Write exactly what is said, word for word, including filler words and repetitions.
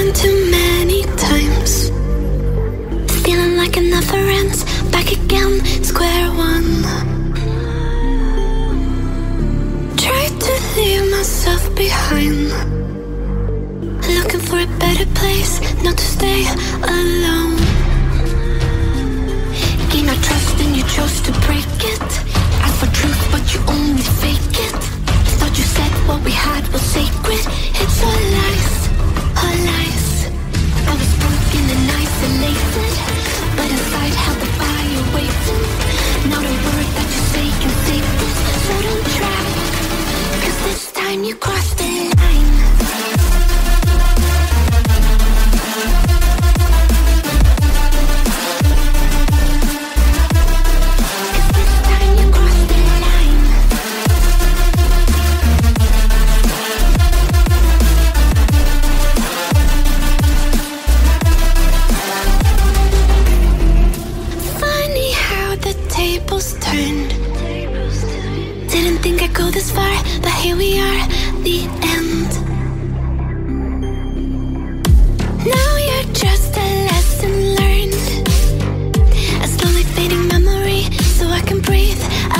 been too many times, feeling like it never ends. Back again, square one. Try to leave myself behind, looking for a better place, not to stay alone. Gain our trust and you chose to break it. Ask for truth but you only fake it. Thought you said what we had was sacred. It's all lies, all lies. I was broken and isolated, but inside held the fire waiting. Not a word that you say can save this, so don't try, cause this time you crossed the line. Turned. Didn't think I'd go this far, but here we are, the end. Now you're just a lesson learned, a slowly fading memory, so I can breathe